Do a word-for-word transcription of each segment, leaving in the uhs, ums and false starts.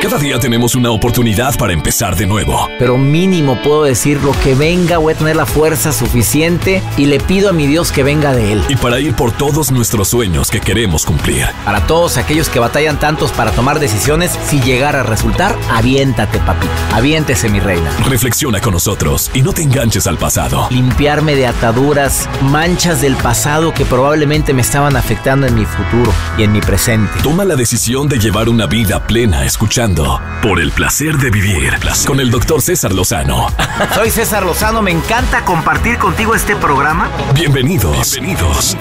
Cada día tenemos una oportunidad para empezar de nuevo. Pero mínimo puedo decir, lo que venga, voy a tener la fuerza suficiente y le pido a mi Dios que venga de Él. Y para ir por todos nuestros sueños que queremos cumplir. Para todos aquellos que batallan tantos para tomar decisiones, si llegara a resultar, aviéntate, papito. Aviéntese, mi reina. Reflexiona con nosotros y no te enganches al pasado. Limpiarme de ataduras, manchas del pasado que probablemente me estaban afectando en mi futuro y en mi presente. Toma la decisión de llevar una vida plena escuchando Por el placer de vivir con el doctor César Lozano. Soy César Lozano, me encanta compartir contigo este programa. Bienvenidos. Bienvenidos.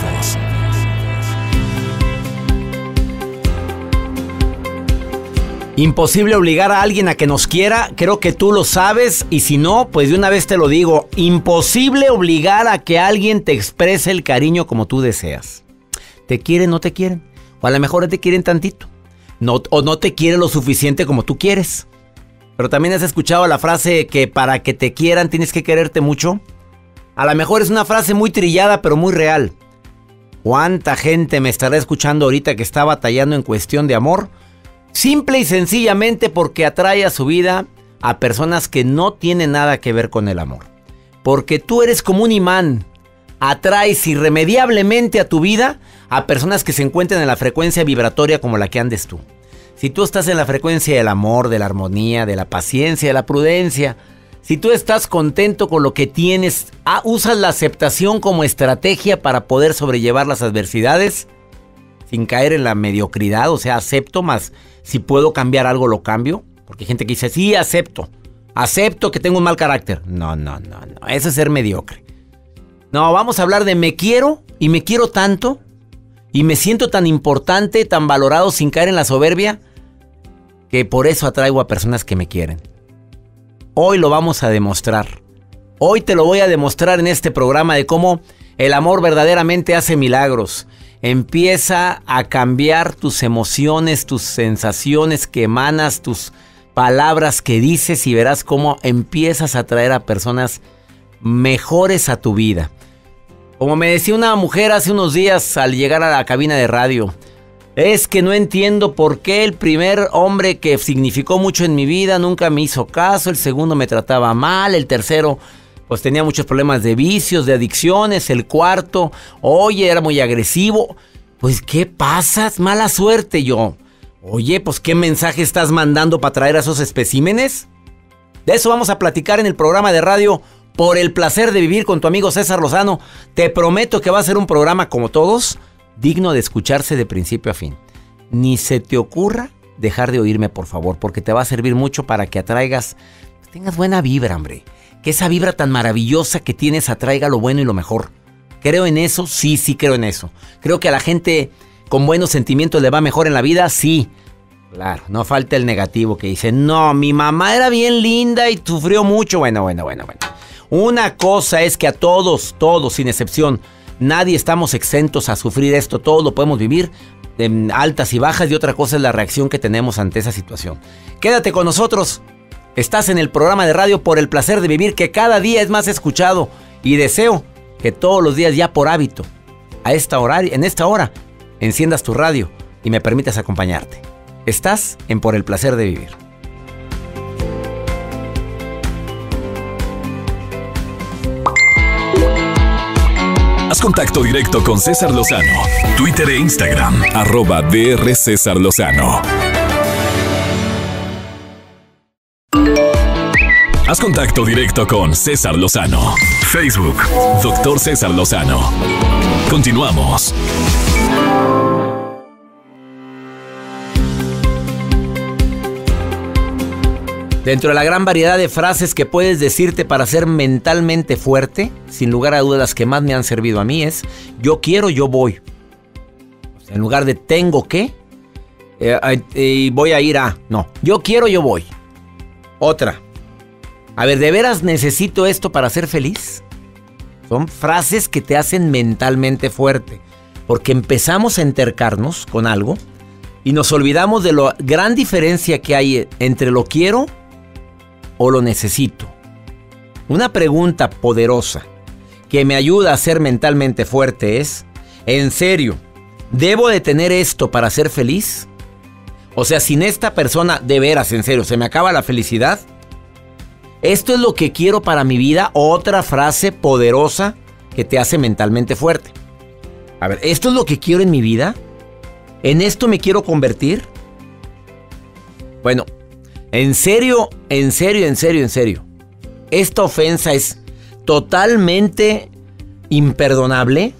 Imposible obligar a alguien a que nos quiera, creo que tú lo sabes, y si no, pues de una vez te lo digo, imposible obligar a que alguien te exprese el cariño como tú deseas. ¿Te quieren o no te quieren? O a lo mejor te quieren tantito. No, o no te quiere lo suficiente como tú quieres. Pero también has escuchado la frase que para que te quieran tienes que quererte mucho. A lo mejor es una frase muy trillada, pero muy real. ¿Cuánta gente me estará escuchando ahorita que está batallando en cuestión de amor? Simple y sencillamente porque atrae a su vida a personas que no tienen nada que ver con el amor. Porque tú eres como un imán. Atraes irremediablemente a tu vida a personas que se encuentran en la frecuencia vibratoria como la que andes tú. Si tú estás en la frecuencia del amor, de la armonía, de la paciencia, de la prudencia, si tú estás contento con lo que tienes, ah, usas la aceptación como estrategia para poder sobrellevar las adversidades sin caer en la mediocridad, o sea, acepto más, si puedo cambiar algo lo cambio, porque hay gente que dice, sí, acepto, acepto que tengo un mal carácter. No, no, no, no, eso es ser mediocre. No, vamos a hablar de me quiero y me quiero tanto y me siento tan importante, tan valorado sin caer en la soberbia, que por eso atraigo a personas que me quieren. Hoy lo vamos a demostrar. Hoy te lo voy a demostrar en este programa de cómo el amor verdaderamente hace milagros. Empieza a cambiar tus emociones, tus sensaciones que emanas, tus palabras que dices y verás cómo empiezas a atraer a personas mejores a tu vida. Como me decía una mujer hace unos días al llegar a la cabina de radio, es que no entiendo por qué el primer hombre que significó mucho en mi vida nunca me hizo caso, el segundo me trataba mal, el tercero pues tenía muchos problemas de vicios, de adicciones, el cuarto, oye, era muy agresivo. Pues, ¿qué pasa? Mala suerte. Yo, oye, pues, ¿qué mensaje estás mandando para traer a esos especímenes? De eso vamos a platicar en el programa de radio Por el placer de vivir con tu amigo César Lozano. Te prometo que va a ser un programa como todos, digno de escucharse de principio a fin. Ni se te ocurra dejar de oírme, por favor, porque te va a servir mucho para que atraigas, tengas buena vibra, hombre. Que esa vibra tan maravillosa que tienes atraiga lo bueno y lo mejor. ¿Creo en eso? Sí, sí creo en eso. ¿Creo que a la gente con buenos sentimientos le va mejor en la vida? Sí. Claro, no falta el negativo que dice, no, mi mamá era bien linda y sufrió mucho. Bueno, bueno, bueno, bueno. Una cosa es que a todos, todos, sin excepción, nadie estamos exentos a sufrir esto. Todos lo podemos vivir en altas y bajas, y otra cosa es la reacción que tenemos ante esa situación. Quédate con nosotros. Estás en el programa de radio Por el placer de vivir, que cada día es más escuchado, y deseo que todos los días, ya por hábito, a esta hora, en esta hora, enciendas tu radio y me permitas acompañarte. Estás en Por el placer de vivir. Haz contacto directo con César Lozano. Twitter e Instagram, arroba D R César Lozano. Haz contacto directo con César Lozano. Facebook, doctor César Lozano. Continuamos. Dentro de la gran variedad de frases que puedes decirte para ser mentalmente fuerte, sin lugar a dudas las que más me han servido a mí es, yo quiero, yo voy. O sea, en lugar de tengo que, eh, eh, voy a ir a, no, yo quiero, yo voy. Otra, a ver, ¿de veras necesito esto para ser feliz? Son frases que te hacen mentalmente fuerte, porque empezamos a entercarnos con algo y nos olvidamos de la gran diferencia que hay entre lo quiero o lo necesito. Una pregunta poderosa que me ayuda a ser mentalmente fuerte es, ¿en serio, debo de tener esto para ser feliz? O sea, sin esta persona, de veras, en serio, ¿se me acaba la felicidad? Esto es lo que quiero para mi vida. Otra frase poderosa que te hace mentalmente fuerte. A ver, ¿esto es lo que quiero en mi vida? ¿En esto me quiero convertir? Bueno, en serio, en serio, en serio, en serio. Esta ofensa es totalmente imperdonable.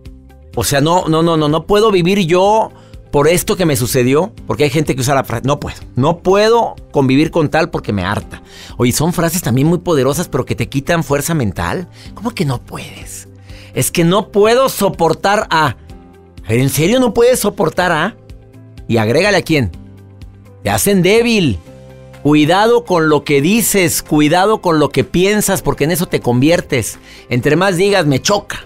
O sea, no, no, no, no, no puedo vivir yo por esto que me sucedió. Porque hay gente que usa la frase, no puedo, no puedo convivir con tal porque me harta. Oye, son frases también muy poderosas, pero que te quitan fuerza mental. ¿Cómo que no puedes? Es que no puedo soportar a... ¿En serio no puedes soportar a? Y agrégale a quién. Te hacen débil. Cuidado con lo que dices, cuidado con lo que piensas, porque en eso te conviertes. Entre más digas, me choca,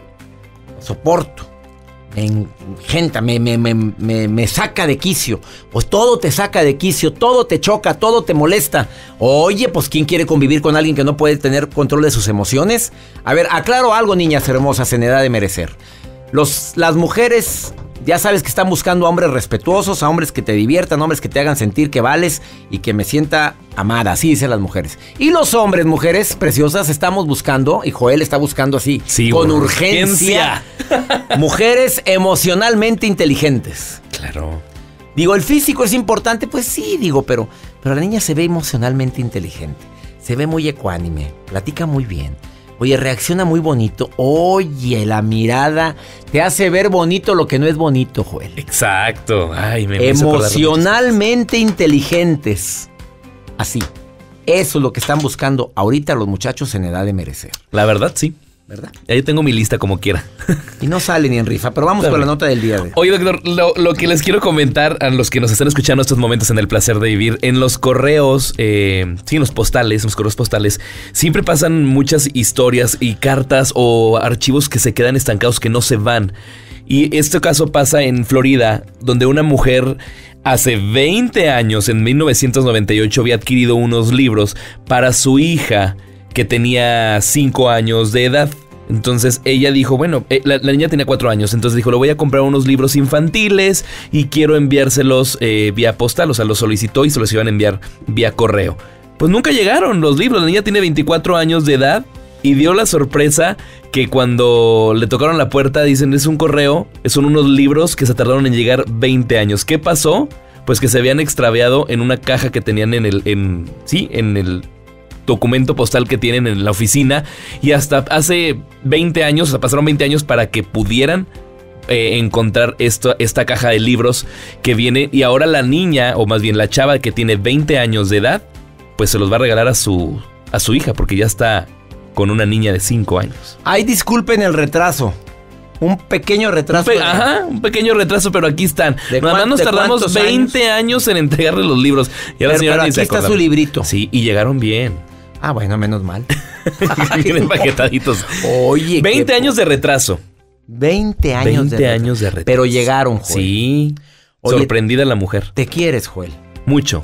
soporto, me engenta, me, me, me, me, me saca de quicio. Pues todo te saca de quicio, todo te choca, todo te molesta. Oye, pues ¿quién quiere convivir con alguien que no puede tener control de sus emociones? A ver, aclaro algo, niñas hermosas, en edad de merecer. Los, las mujeres... Ya sabes que están buscando a hombres respetuosos, a hombres que te diviertan, hombres que te hagan sentir que vales y que me sienta amada, así dicen las mujeres. Y los hombres, mujeres preciosas, estamos buscando, y Joel está buscando así, sí, con bueno, urgencia, urgencia. Mujeres emocionalmente inteligentes. Claro. Digo, ¿el físico es importante? Pues sí, digo, pero, pero la niña se ve emocionalmente inteligente, se ve muy ecuánime, platica muy bien. Oye, reacciona muy bonito. Oye, la mirada te hace ver bonito lo que no es bonito, Joel. Exacto. Ay, me Emocionalmente inteligentes. Así. Eso es lo que están buscando ahorita los muchachos en edad de merecer. La verdad, sí. ¿Verdad? Ahí tengo mi lista como quiera. Y no sale ni en rifa, pero vamos Dale. con la nota del día de hoy. Oye, doctor, lo, lo que les quiero comentar a los que nos están escuchando estos momentos en El Placer de Vivir, en los correos, eh, sí, en los postales, en los correos postales, siempre pasan muchas historias y cartas o archivos que se quedan estancados, que no se van. Y este caso pasa en Florida, donde una mujer hace veinte años, en mil novecientos noventa y ocho, había adquirido unos libros para su hija, que tenía cinco años de edad. Entonces ella dijo, bueno, eh, la, la niña tenía cuatro años, entonces dijo, le voy a comprar unos libros infantiles y quiero enviárselos eh, vía postal. O sea, los solicitó y se los iban a enviar vía correo. Pues nunca llegaron los libros. La niña tiene veinticuatro años de edad y dio la sorpresa que cuando le tocaron la puerta, dicen, es un correo, son unos libros que se tardaron en llegar veinte años. ¿Qué pasó? Pues que se habían extraviado en una caja que tenían en el, en, sí, en el documento postal que tienen en la oficina, y hasta hace veinte años, o sea, pasaron veinte años para que pudieran eh, encontrar esto, esta caja de libros que viene, y ahora la niña, o más bien la chava que tiene veinte años de edad, pues se los va a regalar a su, a su hija, porque ya está con una niña de cinco años. Ay, disculpen el retraso. Un pequeño retraso. Un pe- ajá, un pequeño retraso, pero aquí están. Nada más nos tardamos veinte años? años en entregarle los libros. Y pero, pero aquí está su librito. Sí, y llegaron bien. Ah, bueno, menos mal. Vienen paquetaditos. Oye, veinte años de retraso. veinte años veinte de años de retraso. Pero llegaron, Joel. Sí. Oye, sorprendida la mujer. ¿Te quieres, Joel? Mucho.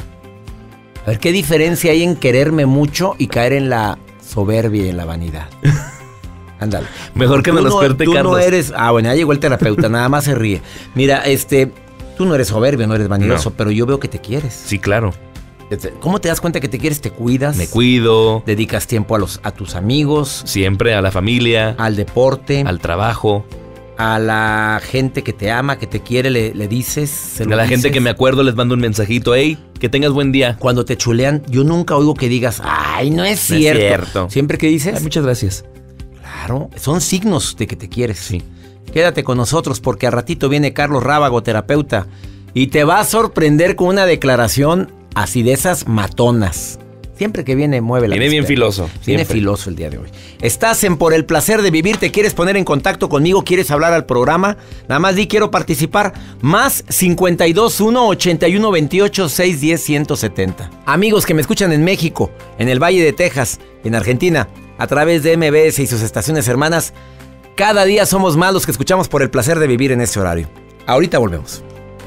A ver, ¿qué diferencia hay en quererme mucho y caer en la soberbia y en la vanidad? Ándale. Mejor que me los cuente Tú Carlos. no eres... Ah, bueno, ya llegó el terapeuta, nada más se ríe. Mira, este... Tú no eres soberbio, no eres vanidoso, no. Pero yo veo que te quieres. Sí, claro. ¿Cómo te das cuenta que te quieres? Te cuidas. Me cuido. Dedicas tiempo a, los, a tus amigos. Siempre, a la familia. Al deporte. Al trabajo. A la gente que te ama, que te quiere, le, le dices. Se lo a la dices. gente que me acuerdo les mando un mensajito. Hey, que tengas buen día. Cuando te chulean, yo nunca oigo que digas, ay, no es no cierto. Es cierto. Siempre que dices. Ay, muchas gracias. Claro, son signos de que te quieres. Sí. Quédate con nosotros porque a ratito viene Carlos Rábago, terapeuta, y te va a sorprender con una declaración así de esas matonas. Siempre que viene, mueve la Viene bien filoso. Viene siempre. filoso el día de hoy. Estás en Por el Placer de Vivir. ¿Te quieres poner en contacto conmigo? ¿Quieres hablar al programa? Nada más di quiero participar. Más cincuenta y dos uno, ochenta y uno, veintiocho, seiscientos diez, ciento setenta. Amigos que me escuchan en México, en el Valle de Texas, en Argentina, a través de M B S y sus estaciones hermanas, cada día somos más los que escuchamos Por el Placer de Vivir en este horario. Ahorita volvemos.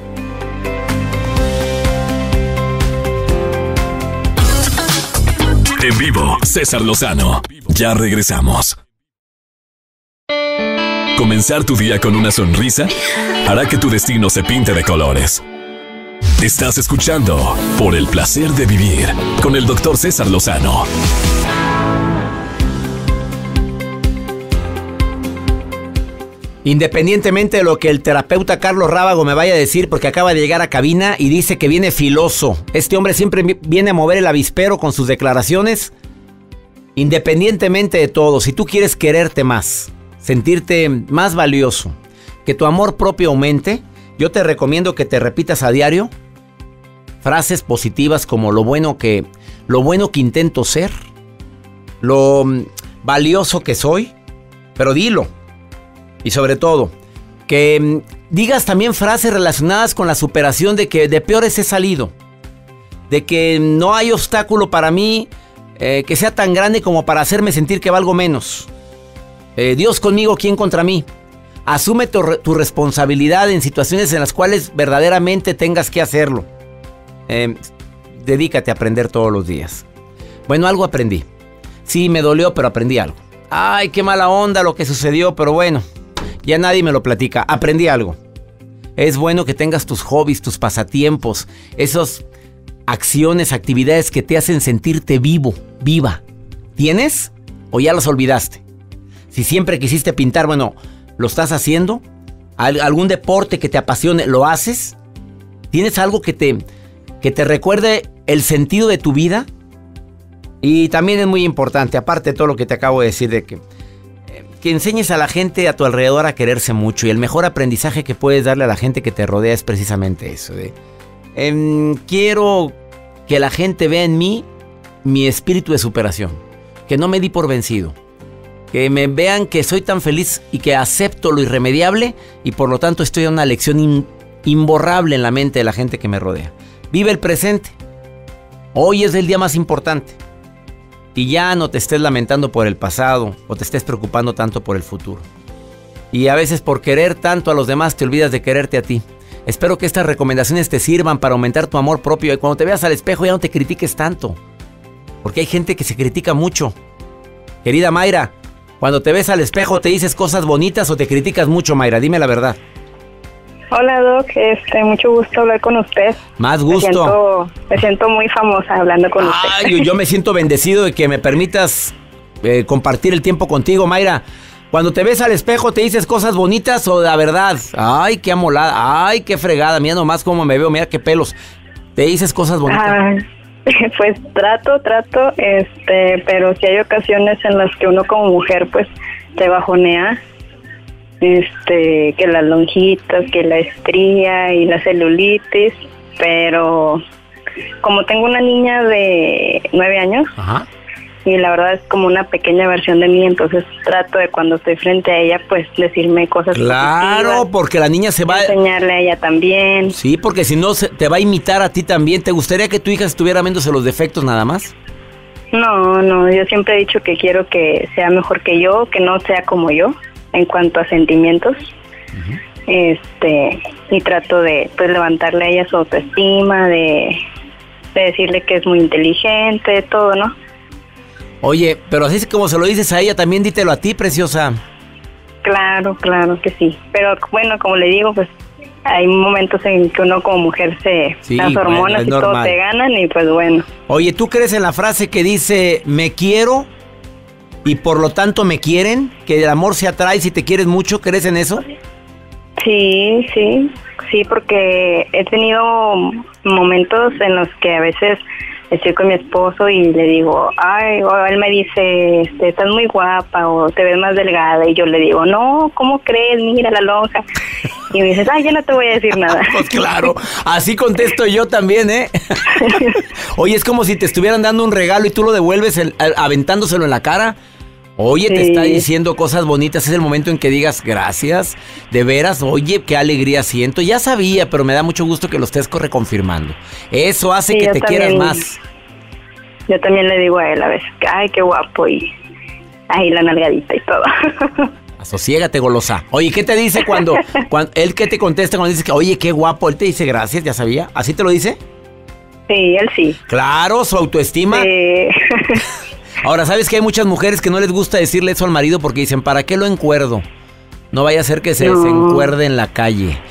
En vivo, César Lozano. Ya regresamos. Comenzar tu día con una sonrisa hará que tu destino se pinte de colores. Estás escuchando Por el Placer de Vivir con el doctor César Lozano. Independientemente de lo que el terapeuta Carlos Rábago me vaya a decir, porque acaba de llegar a cabina y dice que viene filoso. Este hombre siempre viene a mover el avispero con sus declaraciones. Independientemente de todo, si tú quieres quererte más, sentirte más valioso, que tu amor propio aumente, yo te recomiendo que te repitas a diario frases positivas como lo bueno que, lo bueno que intento ser, lo valioso que soy, pero dilo. Y sobre todo, que digas también frases relacionadas con la superación de que de peores he salido, de que no hay obstáculo para mí eh, que sea tan grande como para hacerme sentir que valgo menos. Eh, Dios conmigo, ¿quién contra mí? Asume tu, tu responsabilidad en situaciones en las cuales verdaderamente tengas que hacerlo. Eh, dedícate a aprender todos los días. Bueno, algo aprendí. Sí, me dolió, pero aprendí algo. Ay, qué mala onda lo que sucedió, pero bueno, ya nadie me lo platica. Aprendí algo. Es bueno que tengas tus hobbies, tus pasatiempos, esas acciones, actividades que te hacen sentirte vivo, viva. ¿Tienes o ya los olvidaste? Si siempre quisiste pintar, bueno, ¿lo estás haciendo? ¿Algún deporte que te apasione, lo haces? ¿Tienes algo que te, que te recuerde el sentido de tu vida? Y también es muy importante, aparte de todo lo que te acabo de decir, de que, eh, que enseñes a la gente a tu alrededor a quererse mucho. Y el mejor aprendizaje que puedes darle a la gente que te rodea es precisamente eso. De, eh, quiero que la gente vea en mí mi espíritu de superación, que no me di por vencido, que me vean que soy tan feliz y que acepto lo irremediable y por lo tanto estoy en una lección in, imborrable en la mente de la gente que me rodea. Vive el presente. Hoy es el día más importante. Y ya no te estés lamentando por el pasado o te estés preocupando tanto por el futuro. Y a veces por querer tanto a los demás te olvidas de quererte a ti. Espero que estas recomendaciones te sirvan para aumentar tu amor propio y cuando te veas al espejo ya no te critiques tanto. Porque hay gente que se critica mucho. Querida Mayra, cuando te ves al espejo, ¿te dices cosas bonitas o te criticas mucho, Mayra? Dime la verdad. Hola, Doc. Este, mucho gusto hablar con usted. Más gusto. Me siento, me siento muy famosa hablando con Ay, usted. Yo, yo me siento bendecido de que me permitas eh, compartir el tiempo contigo, Mayra. Cuando te ves al espejo, ¿te dices cosas bonitas o la verdad? Ay, qué amolada. Ay, qué fregada. Mira nomás cómo me veo. Mira qué pelos. ¿Te dices cosas bonitas? Ah, pues trato, trato, este, pero sí hay ocasiones en las que uno como mujer, pues, te bajonea. Este, que las lonjitas, que la estría y la celulitis, pero como tengo una niña de nueve años, Ajá. y la verdad es como una pequeña versión de mí, entonces trato de cuando estoy frente a ella, pues decirme cosas Claro, positivas, porque la niña se va... enseñarle a ella también. Sí, porque si no, se- te va a imitar a ti también. ¿Te gustaría que tu hija estuviera viéndose los defectos nada más? No, no, yo siempre he dicho que quiero que sea mejor que yo, que no sea como yo, en cuanto a sentimientos. Uh-huh. Este, y trato de pues levantarle a ella su autoestima, de, de decirle que es muy inteligente, todo, ¿no? Oye, pero así como se lo dices a ella, también dítelo a ti, preciosa. Claro, claro que sí. Pero bueno, como le digo, pues hay momentos en que uno como mujer se... Sí, las hormonas bueno, es y todo normal. te ganan y pues bueno. Oye, ¿tú crees en la frase que dice, me quiero y por lo tanto me quieren? Que el amor se atrae si te quieres mucho. ¿Crees en eso? Sí, sí, sí, porque he tenido momentos en los que a veces estoy con mi esposo y le digo, ay, o él me dice, este, estás muy guapa o te ves más delgada, y yo le digo, no, ¿cómo crees? Mira la lonja. Y me dices, ay, yo no te voy a decir nada. Pues claro, así contesto yo también, ¿eh? Oye, es como si te estuvieran dando un regalo y tú lo devuelves el- aventándoselo en la cara. Oye, te Sí. está diciendo cosas bonitas, es el momento en que digas gracias, de veras, oye, qué alegría siento. Ya sabía, pero me da mucho gusto que lo estés reconfirmando. Eso hace Sí, que yo te también- quieras más. Yo también le digo a él a veces, que, ay, qué guapo, y ahí la nalgadita y todo. Asosiégate, golosa. Oye, ¿qué te dice cuando, cuando él qué te contesta cuando dices que, oye, qué guapo? Él te dice gracias, ya sabía. ¿Así te lo dice? Sí, él sí. Claro, su autoestima. Sí. Ahora, ¿sabes que hay muchas mujeres que no les gusta decirle eso al marido porque dicen, ¿para qué lo encuerdo? No vaya a ser que se, No. se encuerde en la calle.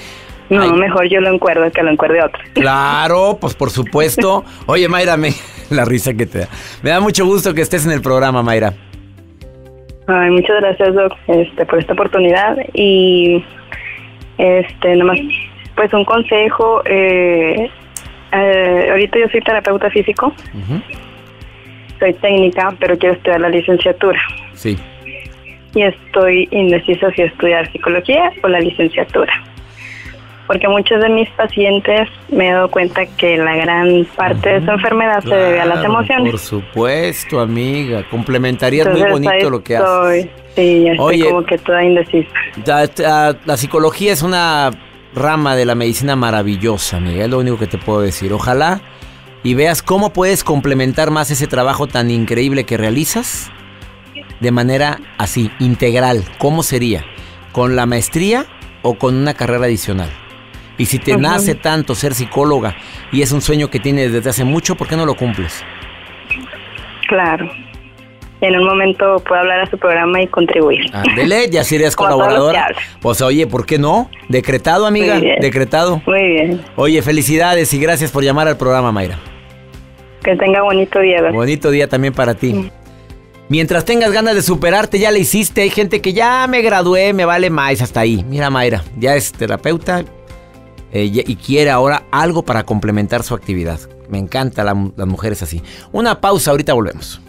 No, Ay. mejor yo lo encuerdo que lo encuerde otro. Claro, pues por supuesto. Oye, Mayra, me, la risa que te da. Me da mucho gusto que estés en el programa, Mayra. Ay, muchas gracias, Doc, este, por esta oportunidad. Y este, nomás, pues un consejo. Eh, eh, ahorita yo soy terapeuta físico. Uh-huh. Soy técnica, pero quiero estudiar la licenciatura. Sí. Y estoy indecisa si estudiar psicología o la licenciatura. Porque muchos de mis pacientes me he dado cuenta que la gran parte de su enfermedad Claro, se debe a las emociones. Por supuesto, amiga. Complementarías Entonces, muy bonito ahí lo que estoy, haces. Sí, ya estoy Oye, como que toda indecisa. La, la- la psicología es una rama de la medicina maravillosa, amiga. Es lo único que te puedo decir. Ojalá y veas cómo puedes complementar más ese trabajo tan increíble que realizas de manera así, integral. ¿Cómo sería? ¿Con la maestría o con una carrera adicional? Y si te Ujú. nace tanto ser psicóloga y es un sueño que tienes desde hace mucho, ¿por qué no lo cumples? Claro. Y en un momento puedo hablar a su programa y contribuir. Ándele, ya serías Como todos los que colaboradora. hablan. Pues oye, ¿por qué no? Decretado, amiga, Muy bien. decretado. Muy bien. Oye, felicidades y gracias por llamar al programa, Mayra. Que tenga bonito día, Doc. Bonito día también para ti. Mientras tengas ganas de superarte, ya le hiciste. Hay gente que ya me gradué, me vale más, hasta ahí. Mira, Mayra, ya es terapeuta eh, y quiere ahora algo para complementar su actividad. Me encanta la, las mujeres así. Una pausa, ahorita volvemos.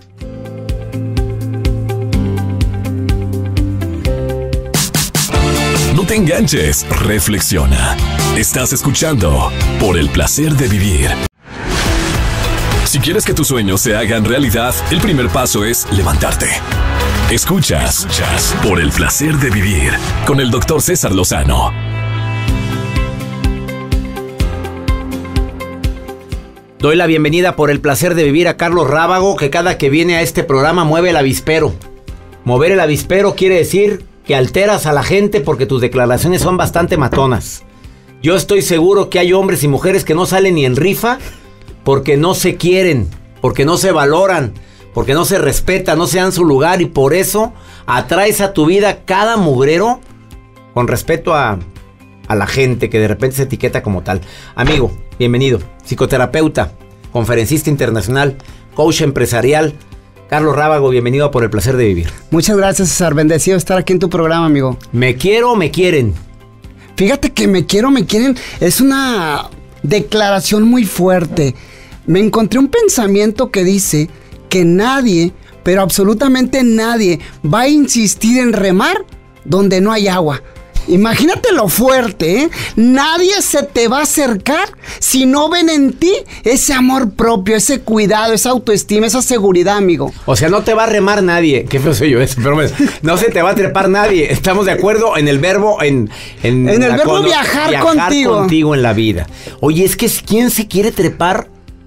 No te enganches, reflexiona. Estás escuchando Por el placer de vivir. Si quieres que tus sueños se hagan realidad, el primer paso es levantarte. Escuchas, escuchas Por el placer de vivir con el doctor César Lozano. Doy la bienvenida por el placer de vivir a Carlos Rábago, que cada que viene a este programa mueve el avispero. Mover el avispero quiere decir que alteras a la gente porque tus declaraciones son bastante matonas. Yo estoy seguro que hay hombres y mujeres que no salen ni en rifa porque no se quieren, porque no se valoran, porque no se respetan, no se dan su lugar y por eso atraes a tu vida cada mugrero con respeto a, a la gente que de repente se etiqueta como tal. Amigo, bienvenido, psicoterapeuta, conferencista internacional, coach empresarial, Carlos Rábago, bienvenido a Por el placer de vivir. Muchas gracias, César. Bendecido estar aquí en tu programa, amigo. ¿Me quiero o me quieren? Fíjate que me quiero, me quieren. Es una declaración muy fuerte. Me encontré un pensamiento que dice que nadie, pero absolutamente nadie, va a insistir en remar donde no hay agua. Imagínate lo fuerte, ¿eh? Nadie se te va a acercar si no ven en ti ese amor propio, ese cuidado, esa autoestima, esa seguridad, amigo. O sea, no te va a remar nadie. Qué feo soy yo eso, pero bueno, no se te va a trepar nadie. Estamos de acuerdo en el verbo, en... En, En el la verbo cono- viajar viajar contigo. contigo en la vida. Oye, es que ¿quién se quiere trepar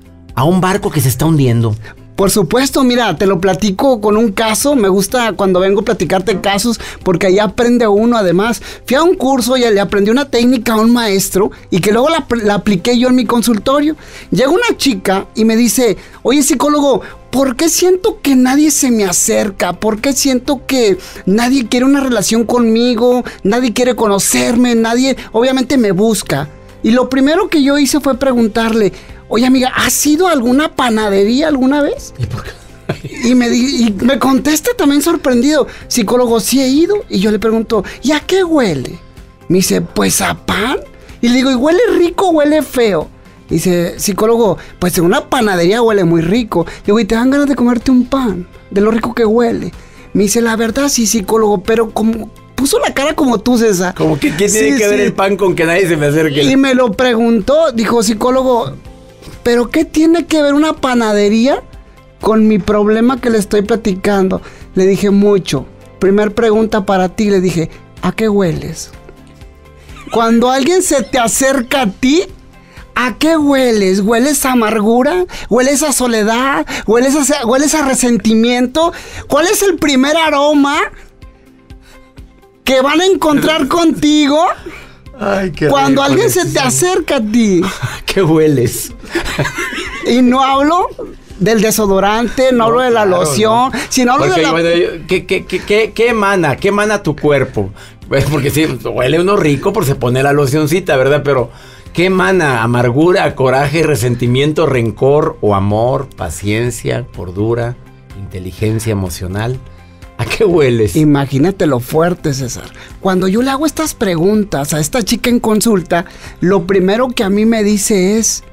a un barco que se está hundiendo? Por supuesto, mira, te lo platico con un caso. Me gusta cuando vengo a platicarte casos porque ahí aprende uno. Además, fui a un curso y le aprendí una técnica a un maestro y que luego la, la apliqué yo en mi consultorio. Llega una chica y me dice, oye, psicólogo, ¿por qué siento que nadie se me acerca? ¿Por qué siento que nadie quiere una relación conmigo? Nadie quiere conocerme, nadie obviamente me busca. Y lo primero que yo hice fue preguntarle, oye, amiga, ¿has ido a alguna panadería alguna vez? ¿Y por qué? Y me, di- y me contesta también sorprendido, psicólogo, sí he ido. Y yo le pregunto, ¿y a qué huele? Me dice, pues a pan. Y le digo, ¿y huele rico o huele feo? Dice, psicólogo, pues en una panadería huele muy rico. Le digo, ¿y te dan ganas de comerte un pan? De lo rico que huele. Me dice, la verdad sí, psicólogo, pero como... Puso la cara como tú, César. Como que ¿qué tiene Sí, que ver sí. el pan con que nadie se me acerque? Y me lo preguntó, dijo, psicólogo, ¿pero qué tiene que ver una panadería con mi problema que le estoy platicando? Le dije, mucho. Primer pregunta para ti, le dije, ¿a qué hueles? Cuando alguien se te acerca a ti, ¿a qué hueles? ¿Hueles a amargura? ¿Hueles a soledad? ¿Hueles a, hueles a resentimiento? ¿Cuál es el primer aroma que van a encontrar contigo Ay, qué cuando rico alguien es. se te acerca a ti? ¿Qué hueles? Y no hablo del desodorante, no, hablo de la claro, loción, no. sino hablo Porque, de la... bueno, yo- ¿qué, qué, qué, qué, qué emana? ¿Qué emana tu cuerpo? Pues porque sí, huele uno rico por se pone la locioncita, ¿verdad? Pero ¿qué emana? Amargura, coraje, resentimiento, rencor o amor, paciencia, cordura, inteligencia emocional. ¿A qué hueles? Imagínate lo fuerte, César. Cuando yo le hago estas preguntas a esta chica en consulta, lo primero que a mí me dice es: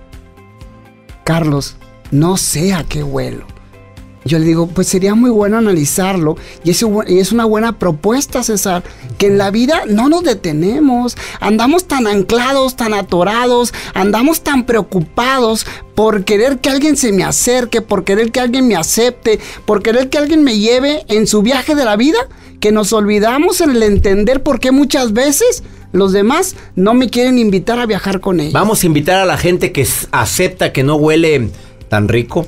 Carlos, no sé a qué huelo. Yo le digo, pues sería muy bueno analizarlo. Y es, y es una buena propuesta, César, que en la vida no nos detenemos. Andamos tan anclados, tan atorados, andamos tan preocupados por querer que alguien se me acerque, por querer que alguien me acepte, por querer que alguien me lleve en su viaje de la vida, que nos olvidamos en el entender por qué muchas veces los demás no me quieren invitar a viajar con ellos. Vamos a invitar a la gente que acepta que no huele tan rico.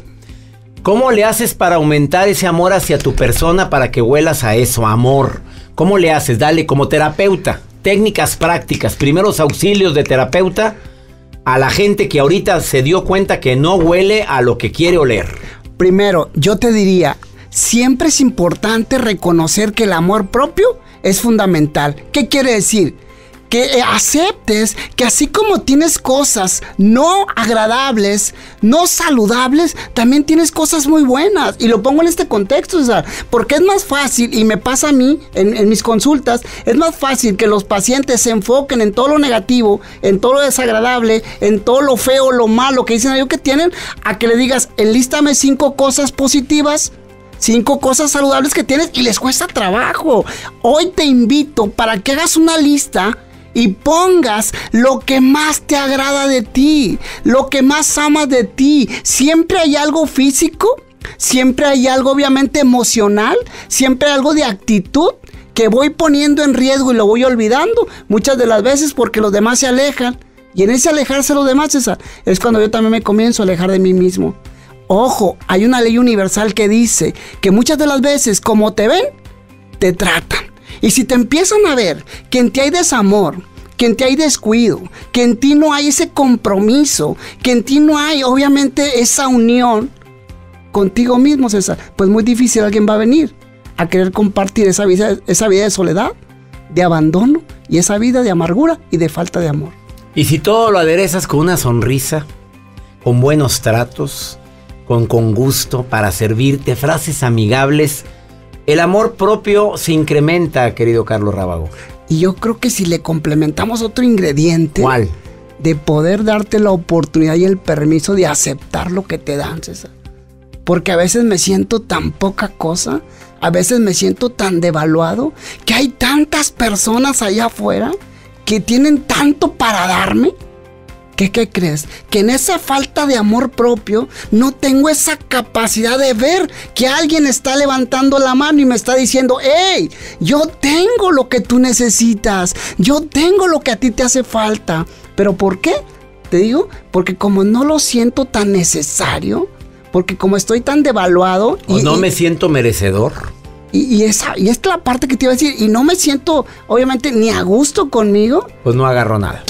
¿Cómo le haces para aumentar ese amor hacia tu persona para que huelas a eso, amor? ¿Cómo le haces? Dale, como terapeuta, técnicas prácticas, primeros auxilios de terapeuta a la gente que ahorita se dio cuenta que no huele a lo que quiere oler. Primero, yo te diría, siempre es importante reconocer que el amor propio es fundamental. ¿Qué quiere decir? Que aceptes que así como tienes cosas no agradables, no saludables, también tienes cosas muy buenas. Y lo pongo en este contexto, o sea, porque es más fácil, y me pasa a mí en, en mis consultas, es más fácil que los pacientes se enfoquen en todo lo negativo, en todo lo desagradable, en todo lo feo, lo malo que dicen ellos que tienen, a que le digas, enlístame cinco cosas positivas, cinco cosas saludables que tienes, y les cuesta trabajo. Hoy te invito para que hagas una lista y pongas lo que más te agrada de ti, lo que más amas de ti. Siempre hay algo físico, siempre hay algo obviamente emocional, siempre hay algo de actitud que voy poniendo en riesgo y lo voy olvidando muchas de las veces porque los demás se alejan. Y en ese alejarse los demás, César, es cuando yo también me comienzo a alejar de mí mismo. Ojo, hay una ley universal que dice que muchas de las veces como te ven, te tratan. Y si te empiezan a ver que en ti hay desamor, que en ti hay descuido, que en ti no hay ese compromiso, que en ti no hay obviamente esa unión contigo mismo, César, pues muy difícil alguien va a venir a querer compartir esa vida, esa vida de soledad, de abandono y esa vida de amargura y de falta de amor. Y si todo lo aderezas con una sonrisa, con buenos tratos, con, con gusto para servirte, frases amigables, el amor propio se incrementa, querido Carlos Rábago. Y yo creo que si le complementamos otro ingrediente... ¿Cuál? De poder darte la oportunidad y el permiso de aceptar lo que te dan, César. Porque a veces me siento tan poca cosa, a veces me siento tan devaluado, que hay tantas personas allá afuera que tienen tanto para darme. ¿Qué, qué crees? Que en esa falta de amor propio no tengo esa capacidad de ver que alguien está levantando la mano y me está diciendo, hey, yo tengo lo que tú necesitas, yo tengo lo que a ti te hace falta. ¿Pero por qué? Te digo, porque como no lo siento tan necesario, porque como estoy tan devaluado... ¿O y, no y, me siento merecedor? Y, y, esa, y esta es la parte que te iba a decir, y no me siento obviamente ni a gusto conmigo. Pues no agarro nada.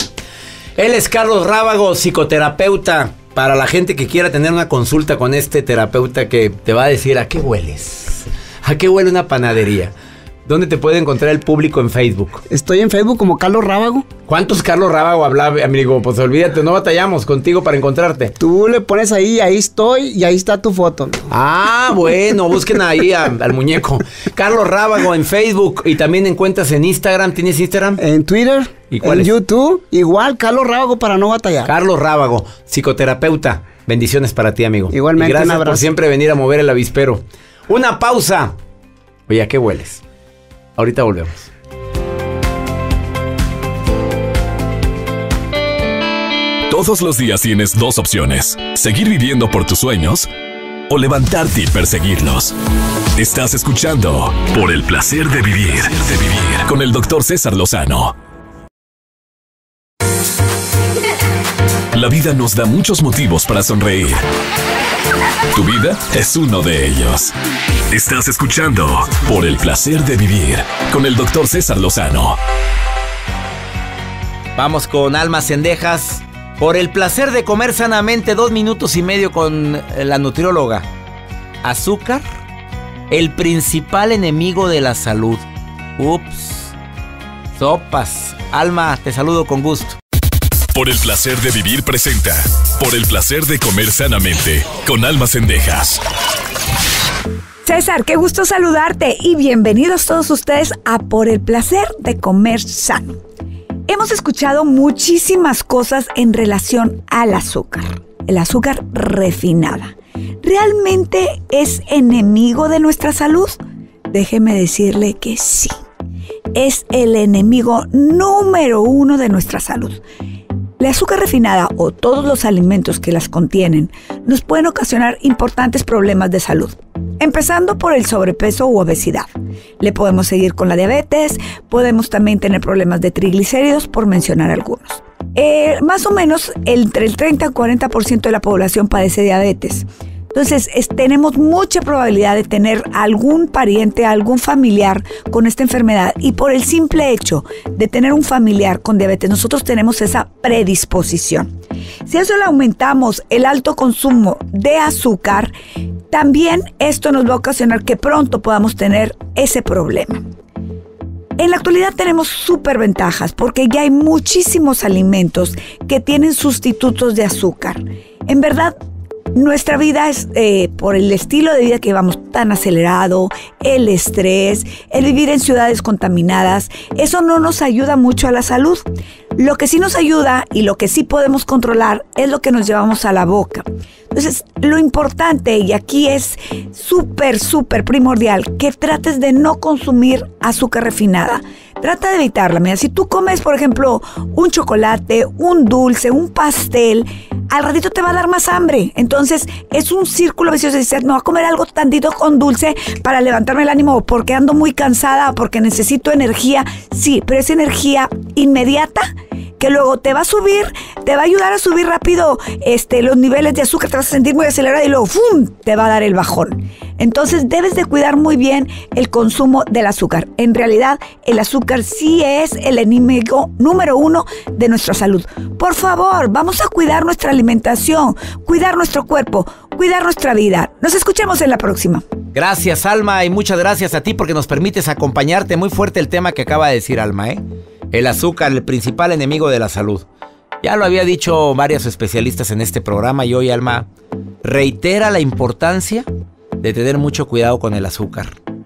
Él es Carlos Rábago, psicoterapeuta. Para la gente que quiera tener una consulta con este terapeuta que te va a decir a qué hueles, a qué huele una panadería. ¿Dónde te puede encontrar el público en Facebook? Estoy en Facebook como Carlos Rábago. ¿Cuántos Carlos Rábago hablaba, amigo? Pues olvídate, no batallamos contigo para encontrarte. Tú le pones ahí, ahí estoy y ahí está tu foto. Ah, bueno, busquen ahí a, al muñeco. Carlos Rábago en Facebook y también encuentras en Instagram. ¿Tienes Instagram? En Twitter, ¿Y cuál en es? YouTube, igual Carlos Rábago para no batallar. Carlos Rábago, psicoterapeuta. Bendiciones para ti, amigo. Igualmente, y gracias un abrazo. por siempre venir a mover el avispero. Una pausa. Oye, ¿a qué hueles? Ahorita volvemos. Todos los días tienes dos opciones: seguir viviendo por tus sueños o levantarte y perseguirlos. Estás escuchando Por el placer de vivir, de vivir con el doctor César Lozano. La vida nos da muchos motivos para sonreír. Tu vida es uno de ellos. Estás escuchando Por el placer de vivir con el doctor César Lozano. Vamos con Almas Cendejas. Por el placer de comer sanamente, dos minutos y medio con la nutrióloga. Azúcar, el principal enemigo de la salud. Ups. Sopas. Alma, te saludo con gusto. Por el placer de vivir presenta. Por el placer de comer sanamente. Con Alma Cendejas. César, qué gusto saludarte y bienvenidos todos ustedes a Por el placer de comer sano. Hemos escuchado muchísimas cosas en relación al azúcar. El azúcar refinada. ¿Realmente es enemigo de nuestra salud? Déjeme decirle que sí. Es el enemigo número uno de nuestra salud. La azúcar refinada o todos los alimentos que las contienen nos pueden ocasionar importantes problemas de salud, empezando por el sobrepeso u obesidad. Le podemos seguir con la diabetes, podemos también tener problemas de triglicéridos, por mencionar algunos. Eh, más o menos entre el treinta y cuarenta por ciento de la población padece diabetes. Entonces, es, tenemos mucha probabilidad de tener algún pariente, algún familiar con esta enfermedad. Y por el simple hecho de tener un familiar con diabetes, nosotros tenemos esa predisposición. Si a eso le aumentamos el alto consumo de azúcar, también esto nos va a ocasionar que pronto podamos tener ese problema. En la actualidad tenemos súper ventajas porque ya hay muchísimos alimentos que tienen sustitutos de azúcar. En verdad, nuestra vida es eh, por el estilo de vida que llevamos tan acelerado, el estrés, el vivir en ciudades contaminadas, eso no nos ayuda mucho a la salud. Lo que sí nos ayuda y lo que sí podemos controlar es lo que nos llevamos a la boca. Entonces, lo importante, y aquí es súper, súper primordial, que trates de no consumir azúcar refinada. Trata de evitarla. Mira, si tú comes, por ejemplo, un chocolate, un dulce, un pastel, al ratito te va a dar más hambre. Entonces, es un círculo vicioso de decir, no, voy a comer algo tantito con dulce para levantarme el ánimo, o porque ando muy cansada, o porque necesito energía. Sí, pero es energía inmediata que luego te va a subir, te va a ayudar a subir rápido este, los niveles de azúcar, te vas a sentir muy acelerada y luego ¡fum!, te va a dar el bajón. Entonces debes de cuidar muy bien el consumo del azúcar. En realidad, el azúcar sí es el enemigo número uno de nuestra salud. Por favor, vamos a cuidar nuestra alimentación, cuidar nuestro cuerpo, cuidar nuestra vida. Nos escuchamos en la próxima. Gracias, Alma, y muchas gracias a ti porque nos permites acompañarte. Muy fuerte el tema que acaba de decir Alma, ¿eh? El azúcar, el principal enemigo de la salud. Ya lo había dicho varios especialistas en este programa y hoy Alma reitera la importancia de tener mucho cuidado con el azúcar.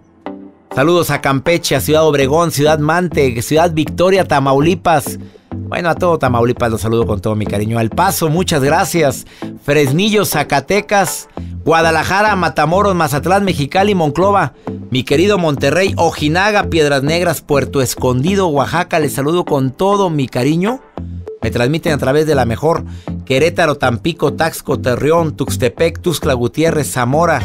Saludos a Campeche, a Ciudad Obregón, Ciudad Mante, Ciudad Victoria, Tamaulipas. Bueno, a todo Tamaulipas los saludo con todo mi cariño. Al Paso, muchas gracias. Fresnillo, Zacatecas, Guadalajara, Matamoros, Mazatlán, Mexicali, Monclova. Mi querido Monterrey, Ojinaga, Piedras Negras, Puerto Escondido, Oaxaca. Les saludo con todo mi cariño. Me transmiten a través de la mejor. Querétaro, Tampico, Taxco, Torreón, Tuxtepec, Tuxtla Gutiérrez, Zamora.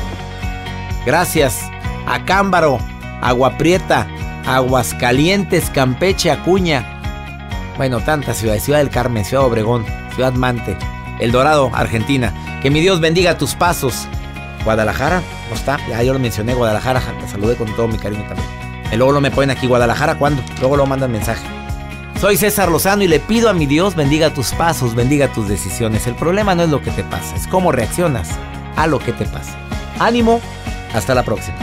Gracias. Acámbaro, Agua Prieta, Aguascalientes, Campeche, Acuña. Bueno, tantas ciudades. Ciudad del Carmen, Ciudad Obregón, Ciudad Mante, El Dorado, Argentina. Que mi Dios bendiga tus pasos. Guadalajara, ¿no está? Ya yo lo mencioné, Guadalajara. Te saludé con todo mi cariño también. Y luego lo me ponen aquí, Guadalajara, ¿cuándo? Luego lo mandan mensaje. Soy César Lozano y le pido a mi Dios bendiga tus pasos, bendiga tus decisiones. El problema no es lo que te pasa, es cómo reaccionas a lo que te pasa. Ánimo, hasta la próxima.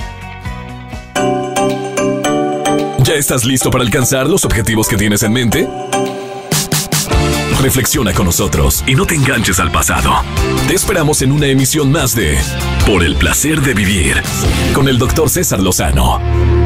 ¿Ya estás listo para alcanzar los objetivos que tienes en mente? Reflexiona con nosotros y no te enganches al pasado. Te esperamos en una emisión más de Por el placer de vivir con el doctor César Lozano.